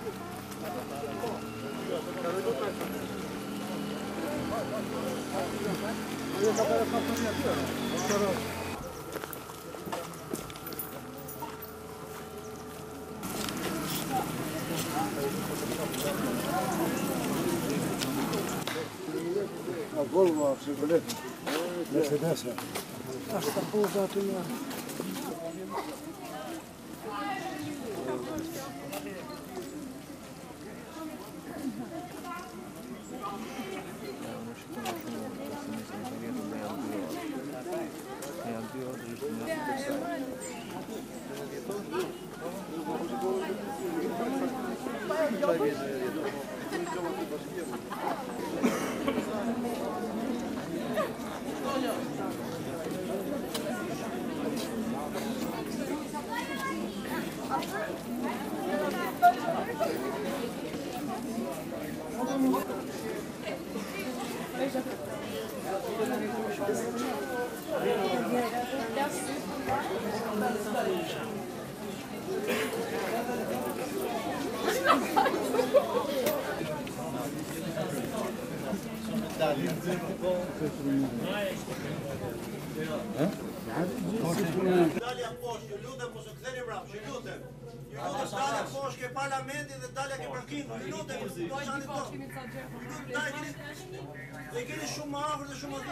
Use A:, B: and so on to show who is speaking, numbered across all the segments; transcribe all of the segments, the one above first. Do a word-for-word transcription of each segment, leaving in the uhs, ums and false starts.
A: Volvo, Chevrolet, Mercedes. Asta pouzată mea.
B: Dalja poshtë, ju lutem mos u ktheni mbrapa, ju lutem. Ju lutem dalja poshtë ke parlamenti dhe dalja ke parkingu, ju lutem. Do shani to. Ne keni shumë më afër dhe shumë më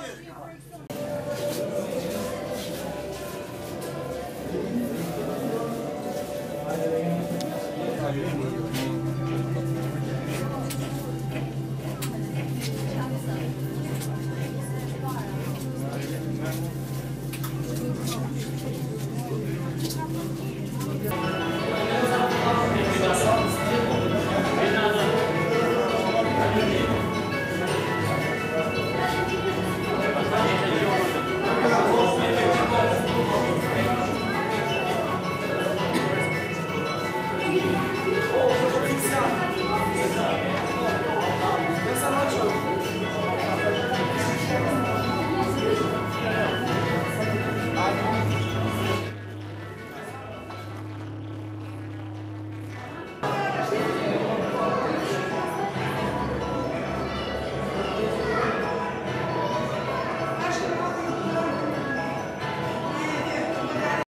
B: thjeshtë.